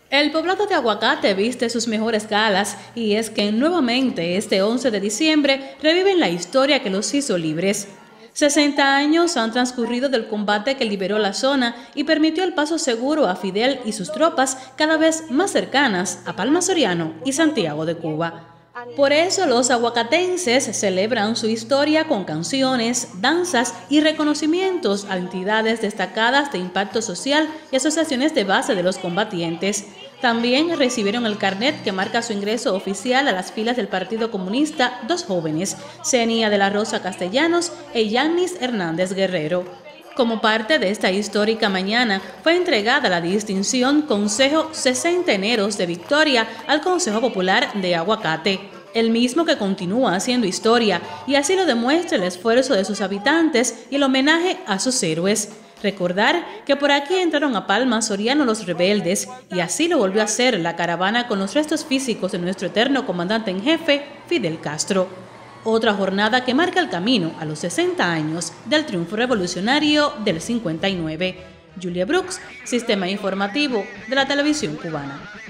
El poblado de Aguacate viste sus mejores galas y es que nuevamente este 11 de diciembre reviven la historia que los hizo libres. 60 años han transcurrido del combate que liberó la zona y permitió el paso seguro a Fidel y sus tropas cada vez más cercanas a Palma Soriano y Santiago de Cuba. Por eso los aguacatenses celebran su historia con canciones, danzas y reconocimientos a entidades destacadas de impacto social y asociaciones de base de los combatientes. También recibieron el carnet que marca su ingreso oficial a las filas del Partido Comunista dos jóvenes, Zenia de la Rosa Castellanos e Yannis Hernández Guerrero. Como parte de esta histórica mañana, fue entregada la distinción Consejo 60 Eneros de Victoria al Consejo Popular de Aguacate, el mismo que continúa haciendo historia, y así lo demuestra el esfuerzo de sus habitantes y el homenaje a sus héroes. Recordar que por aquí entraron a Palma Soriano los rebeldes, y así lo volvió a hacer la caravana con los restos físicos de nuestro eterno comandante en jefe, Fidel Castro. Otra jornada que marca el camino a los 60 años del triunfo revolucionario del 59. Julia Brooks, Sistema Informativo de la Televisión Cubana.